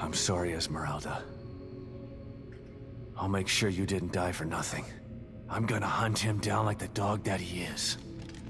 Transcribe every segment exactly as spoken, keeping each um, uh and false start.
I'm sorry, Esmeralda. I'll make sure you didn't die for nothing. I'm gonna hunt him down like the dog that he is.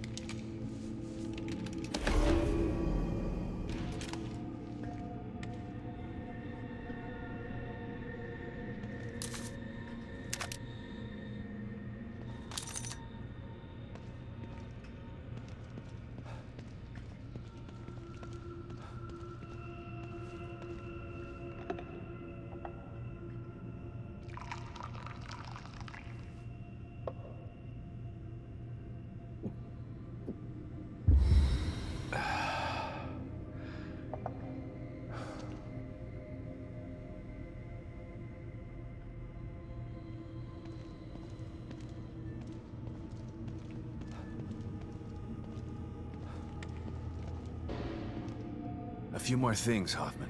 A few more things, Hoffman.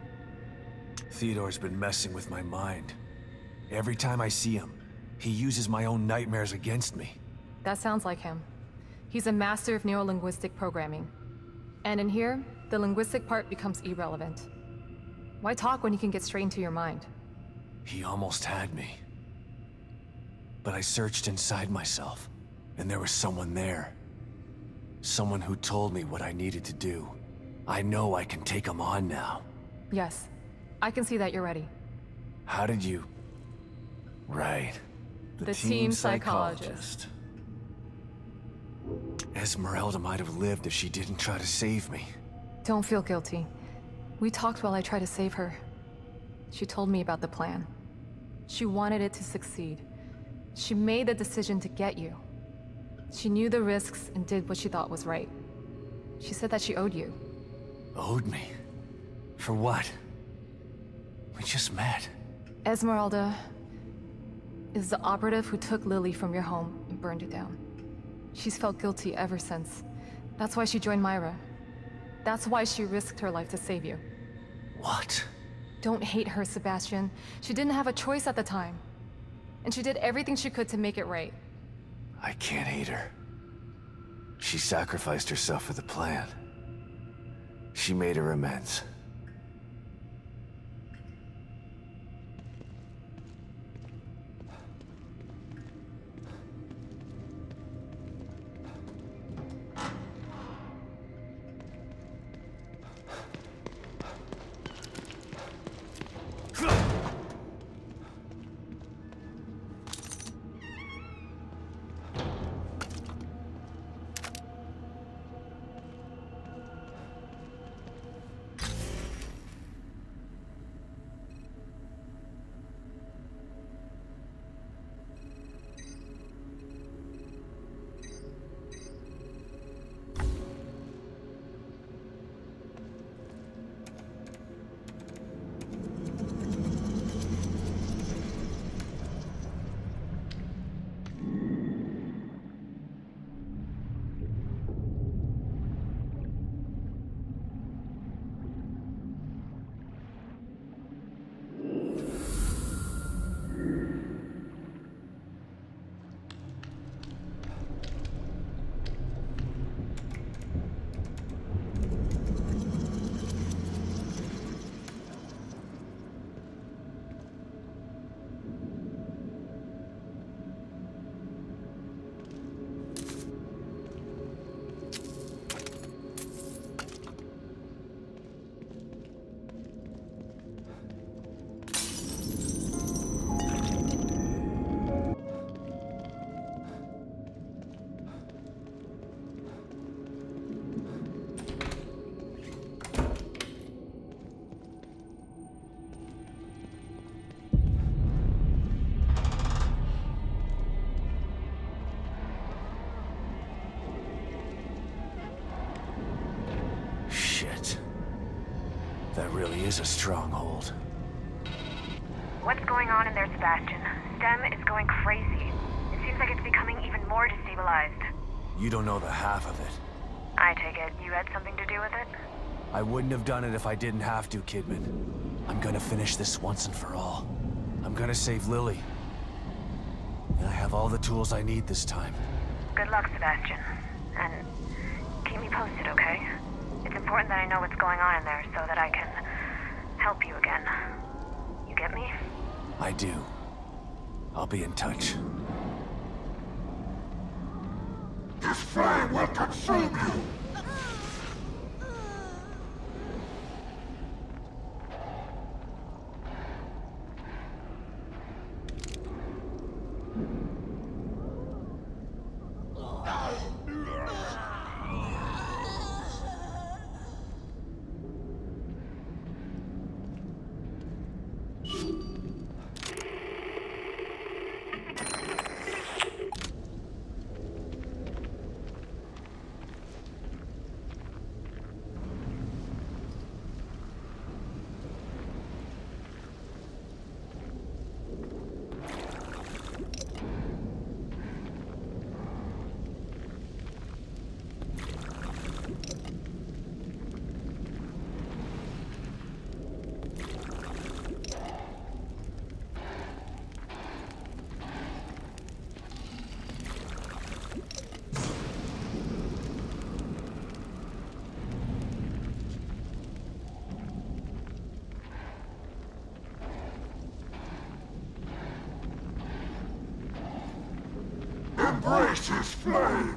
Theodore's been messing with my mind. Every time I see him, he uses my own nightmares against me. That sounds like him. He's a master of neurolinguistic programming. And in here, the linguistic part becomes irrelevant. Why talk when you can get straight into your mind? He almost had me. But I searched inside myself, and there was someone there. Someone who told me what I needed to do. I know I can take him on now. Yes. I can see that you're ready. How did you... Right. The, the team, team psychologist. psychologist. Esmeralda might have lived if she didn't try to save me. Don't feel guilty. We talked while I tried to save her. She told me about the plan. She wanted it to succeed. She made the decision to get you. She knew the risks and did what she thought was right. She said that she owed you. Owed me? For what? We just met. Esmeralda is the operative who took Lily from your home and burned it down. She's felt guilty ever since. That's why she joined Myra. That's why she risked her life to save you. What? Don't hate her, Sebastian. She didn't have a choice at the time. And she did everything she could to make it right. I can't hate her. She sacrificed herself for the plan. She made her amends. That really is a stronghold. What's going on in there, Sebastian? STEM is going crazy. It seems like it's becoming even more destabilized. You don't know the half of it. I take it you had something to do with it? I wouldn't have done it if I didn't have to, Kidman. I'm gonna finish this once and for all. I'm gonna save Lily. And I have all the tools I need this time. Good luck, Sebastian. And keep me posted, okay? It's important that I know what's going on in there so that I can help you again. You get me? I do. I'll be in touch. This flame will consume you! Embrace his flame!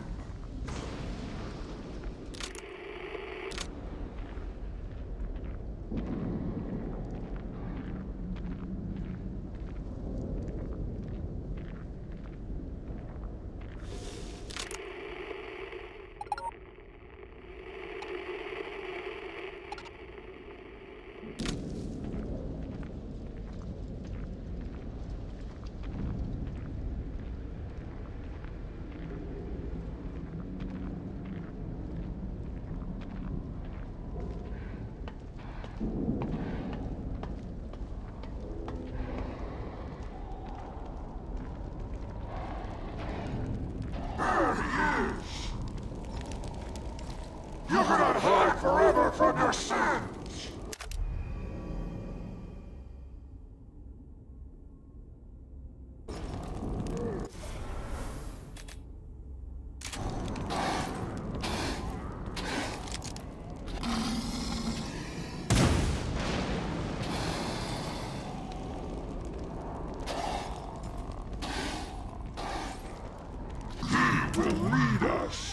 There he is! You cannot hide forever from your sins! Will lead us.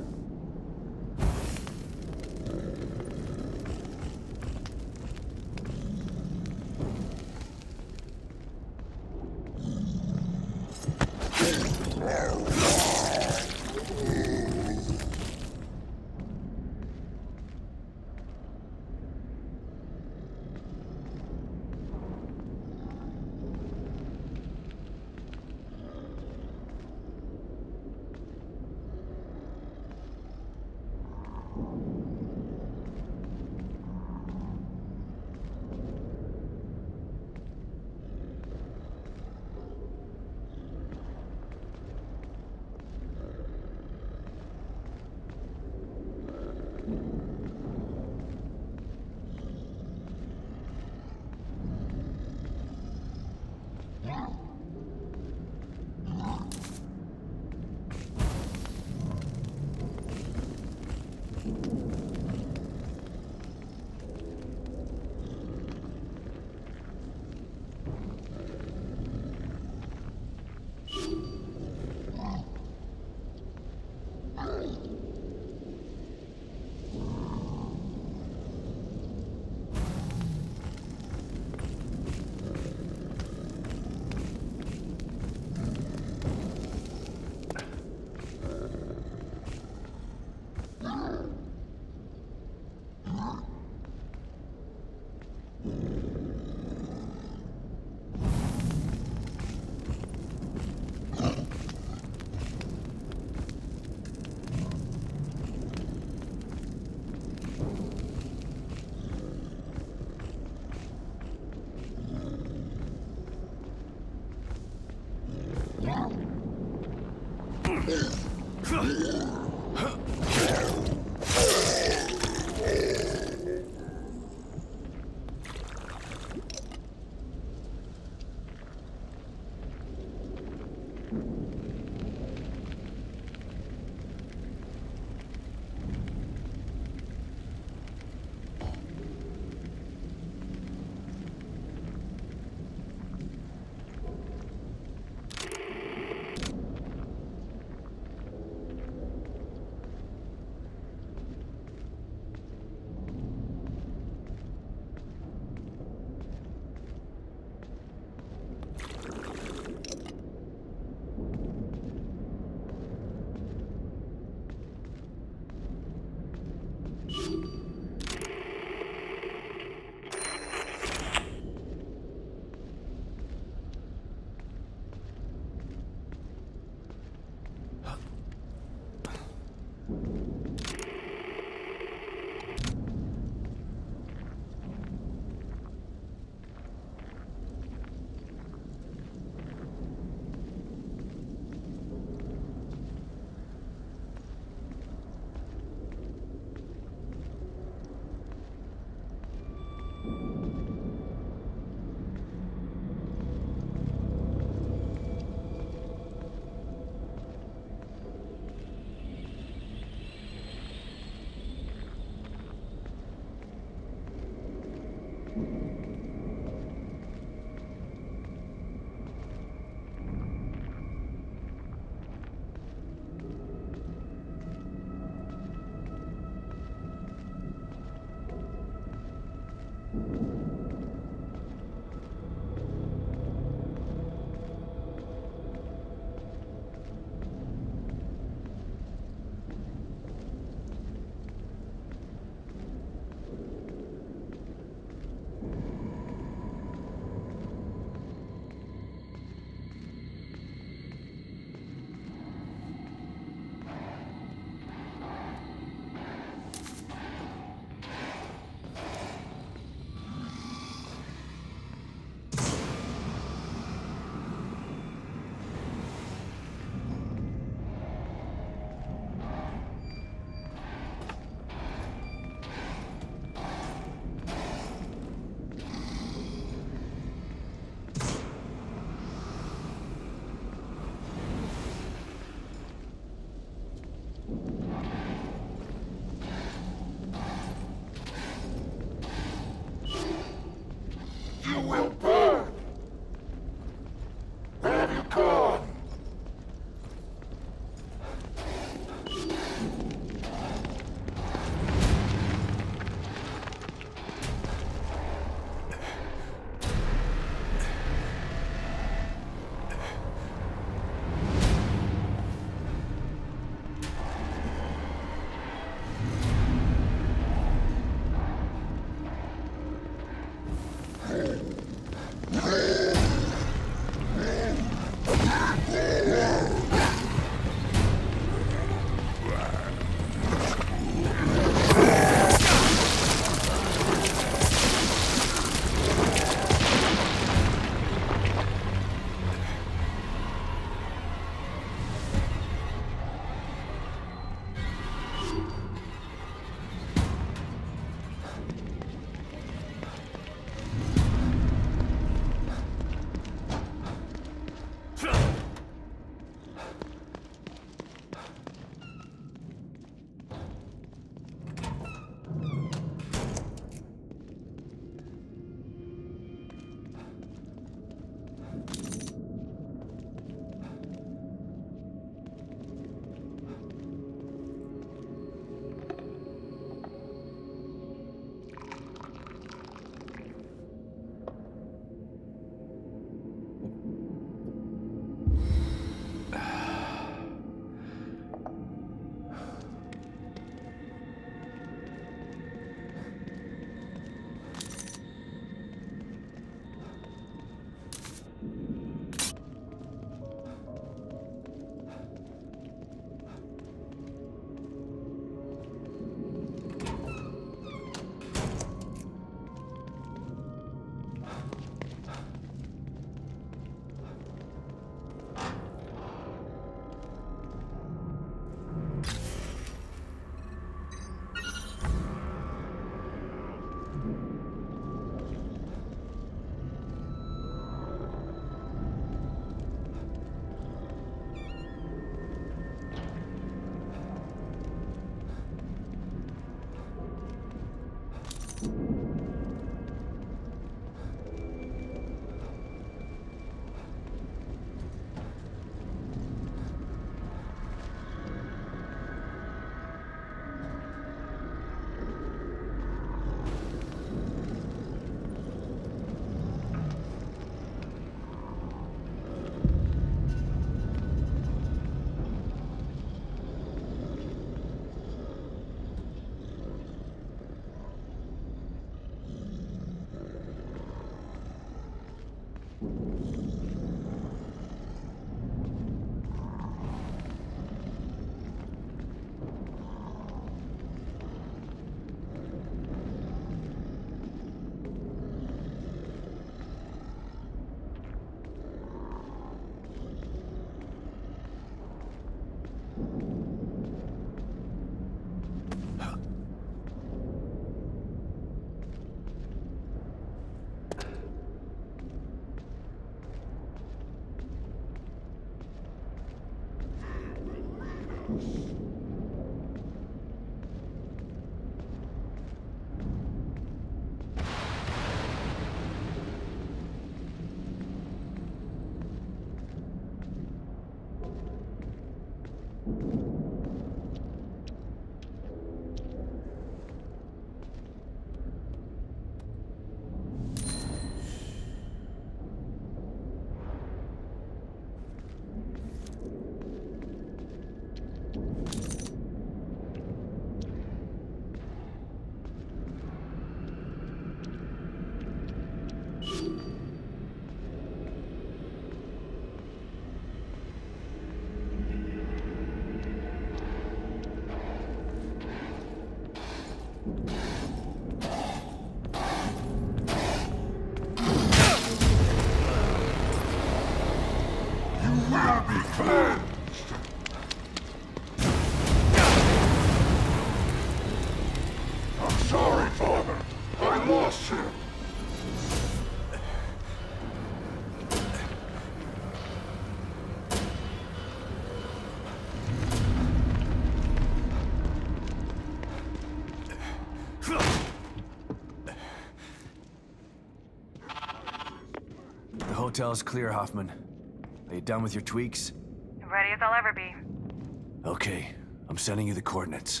Hotel's clear, Hoffman. Are you done with your tweaks? Ready as I'll ever be. Okay, I'm sending you the coordinates.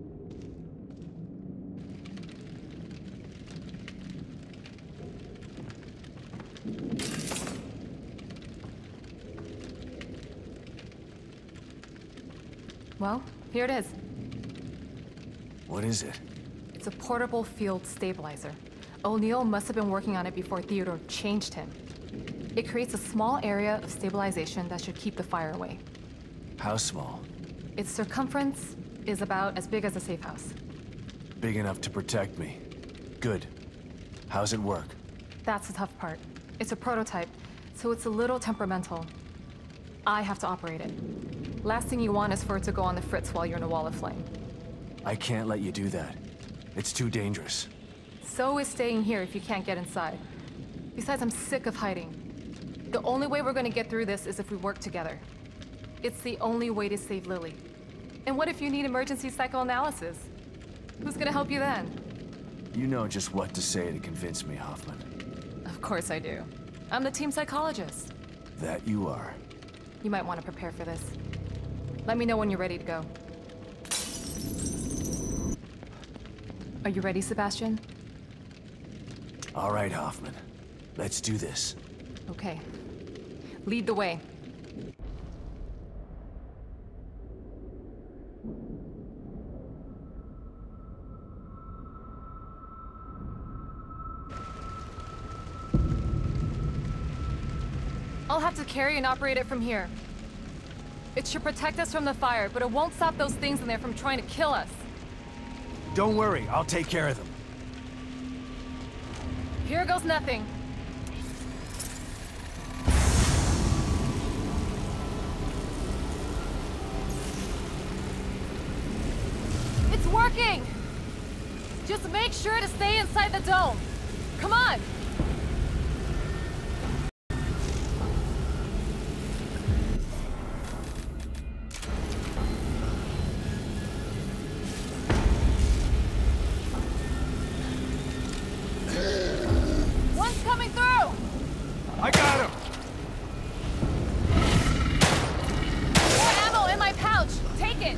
Well, here it is. What is it? It's a portable field stabilizer. O'Neill must have been working on it before Theodore changed him. It creates a small area of stabilization that should keep the fire away. How small? Its circumference is about as big as a safe house. Big enough to protect me. Good. How's it work? That's the tough part. It's a prototype, so it's a little temperamental. I have to operate it. Last thing you want is for it to go on the fritz while you're in a wall of flame. I can't let you do that. It's too dangerous. So is staying here if you can't get inside. Besides, I'm sick of hiding. The only way we're gonna get through this is if we work together. It's the only way to save Lily. And what if you need emergency psychoanalysis? Who's gonna help you then? You know just what to say to convince me, Hoffman. Of course I do. I'm the team psychologist. That you are. You might want to prepare for this. Let me know when you're ready to go. Are you ready, Sebastian? All right, Hoffman. Let's do this. Okay. Lead the way. I'll have to carry and operate it from here. It should protect us from the fire, but it won't stop those things in there from trying to kill us. Don't worry, I'll take care of them. Here goes nothing. It's working! Just make sure to stay inside the dome. Come on! I got him! More ammo in my pouch! Take it!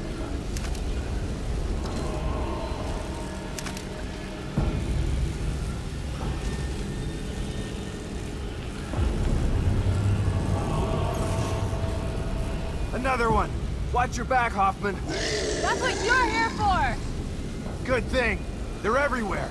Another one! Watch your back, Hoffman! That's what you're here for! Good thing! They're everywhere!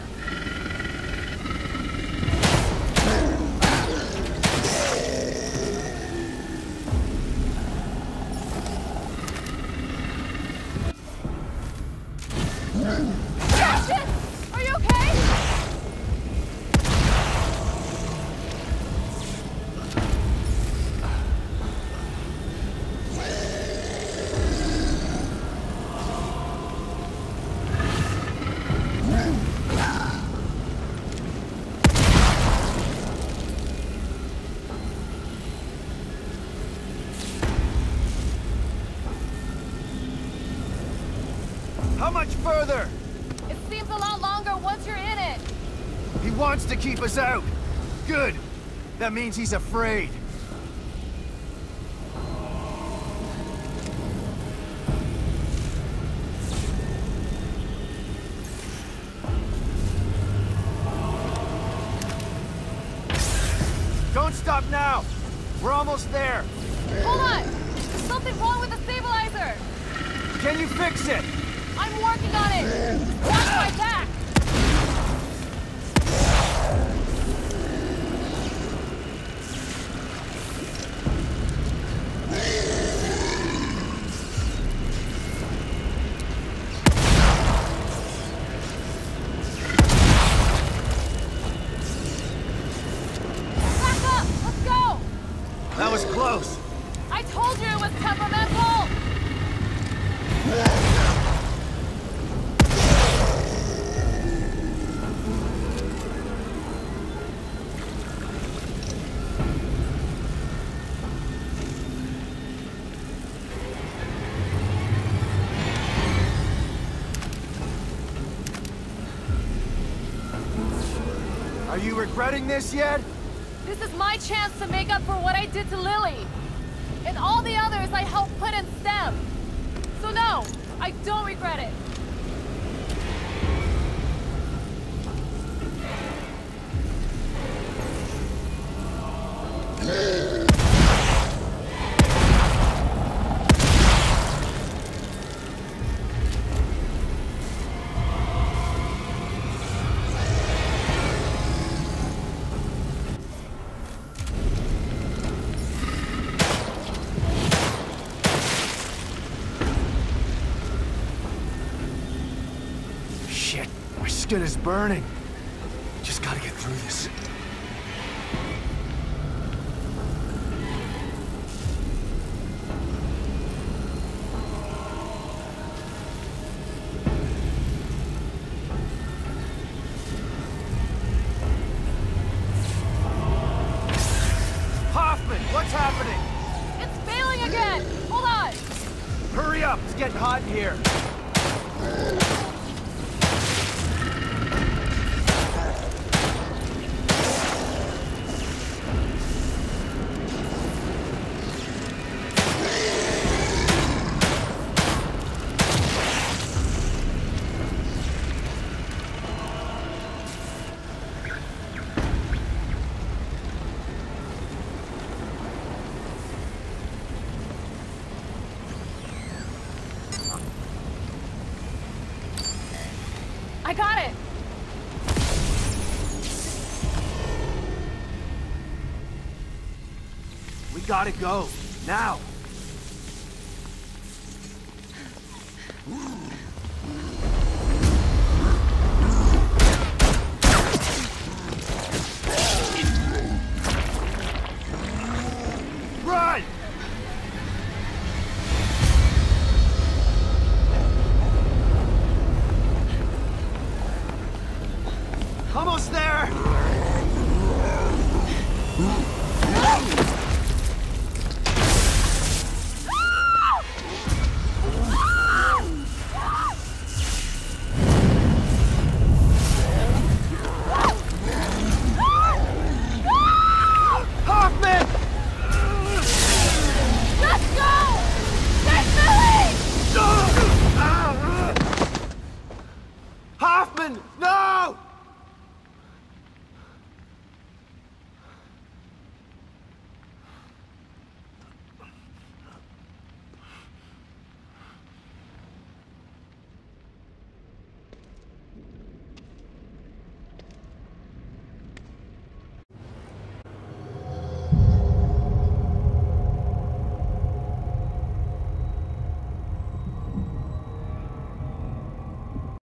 Sebastian! Are you okay? How much further? It seems a lot longer once you're in it. He wants to keep us out. Good. That means he's afraid. Don't stop now. We're almost there. Hold on! There's something wrong with the stabilizer! Can you fix it? I'm working on it! Watch my back! Back up! Let's go! That was close. I told you it was temperamental! Are you regretting this yet? This is my chance to make up for what I did to Lily. And all the others I helped put in STEM. So no, I don't regret it. Shit, my skin is burning. Just gotta get through this. Hoffman, what's happening? It's failing again! Hold on! Hurry up, it's getting hot in here. I got it! We gotta go, now.